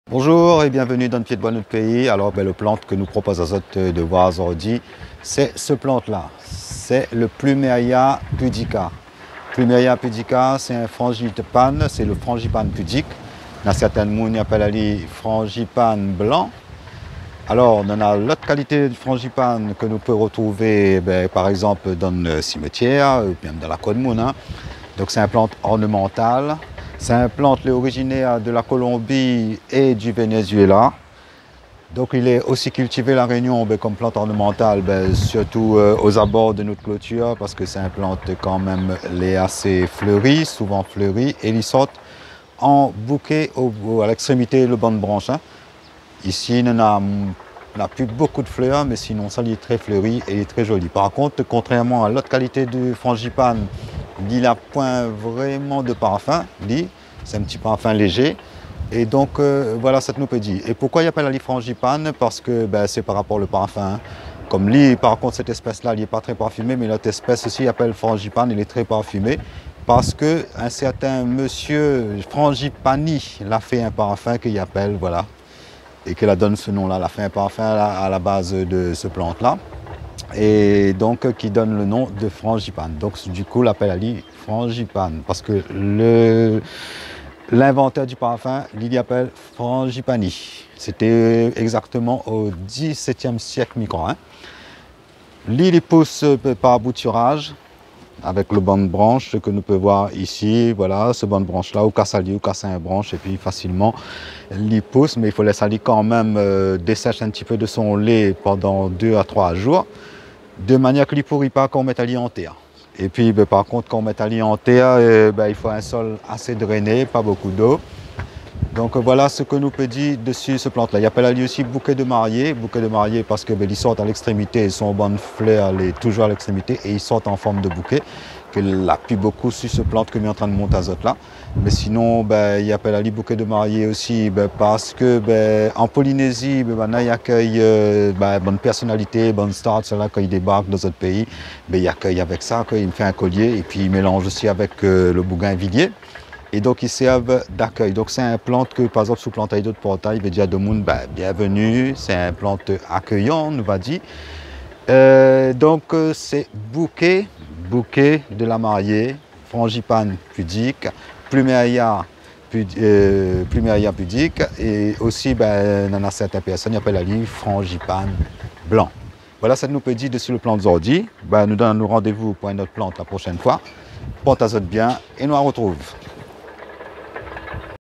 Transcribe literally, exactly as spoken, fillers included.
Bonjour et bienvenue dans le pied de bois de notre pays. Alors, ben, le plante que nous propose Azote de voir aujourd'hui, c'est ce plante-là. C'est le Plumeria pudica. Plumeria pudica, c'est un frangipane, c'est le frangipane pudique. Dans certaines mounes, on appelle ali frangipane blanc. Alors, on a l'autre qualité de frangipane que nous pouvons retrouver, ben, par exemple, dans le cimetière, ou même dans la côte moune. Hein. Donc, c'est une plante ornementale. C'est une plante originaire de la Colombie et du Venezuela. Donc il est aussi cultivé à La Réunion ben, comme plante ornementale, ben, surtout euh, aux abords de notre clôture, parce que c'est une plante quand même les assez fleurie, souvent fleurie, et ils sortent en bouquet au, à l'extrémité de bonne branche. Hein. Ici, on n'a plus beaucoup de fleurs, mais sinon ça il est très fleuri et il est très joli. Par contre, contrairement à l'autre qualité du frangipane, il n'a point vraiment de parfum, c'est un petit parfum léger. Et donc euh, voilà cette nous peut dire. Et pourquoi il appelle la frangipane? Parce que ben, c'est par rapport au parfum. Hein. Comme lui, par contre, cette espèce-là, il n'est pas très parfumé, mais l'autre espèce aussi, il appelle frangipane, il est très parfumé. Parce qu'un certain monsieur Frangipani l'a fait un parfum qu'il appelle, voilà, et qu'il donne ce nom-là, l'a fait un parfum à la, à la base de ce plante-là. Et donc qui donne le nom de frangipane. Donc du coup, l'appelle Ali frangipane parce que le l'inventeur du parfum, il appelle Frangipani. C'était exactement au dix-septième siècle, micro. Hein. L'île il pousse par bouturage avec le banc de branche que nous pouvons voir ici. Voilà, ce banc de branche là, au cas sali, au cas un branche, et puis facilement l'île pousse, mais il faut laisser aller quand même euh, dessèche un petit peu de son lait pendant deux à trois jours. De manière qu'il ne pourrit pas quand on met à l'y en terre. Et puis ben, par contre quand on met à l'y en terre, eh, ben, il faut un sol assez drainé, pas beaucoup d'eau. Donc voilà ce que nous peut dire dessus ce plante là. Il appelle à lui aussi bouquet de mariée, bouquet de mariée parce que ben, ils sortent à l'extrémité, ils sont en bonne fleur, elle est toujours à l'extrémité et ils sortent en forme de bouquet. Qu'il appuie beaucoup sur ce plante que je suis en train de monter Azote là. Mais sinon, ben, il appelle à lui bouquet de mariée aussi ben, parce que ben, en Polynésie, ben, ben, il accueille euh, ben, bonne personnalité, bonne star, là, quand il débarque dans notre pays, ben, il accueille avec ça, il me fait un collier et puis il mélange aussi avec euh, le bougainvillier. Et donc ils servent d'accueil. Donc c'est un plante que, par exemple, sous plantail d'autres portail, il veut dire de monde, ben, bienvenue, c'est un plante accueillant, on va dire. Euh, donc c'est bouquet, bouquet de la mariée, frangipane pudique, plumeria, pud, euh, plumeria pudique, et aussi, ben, il y en a certaines personnes qui appellent la ligne frangipane blanc. Voilà, ça nous peut dire dessus le plan d'aujourd'hui. Ben, nous donnons rendez-vous pour une autre plante la prochaine fois. Porte Azote bien et nous la retrouve.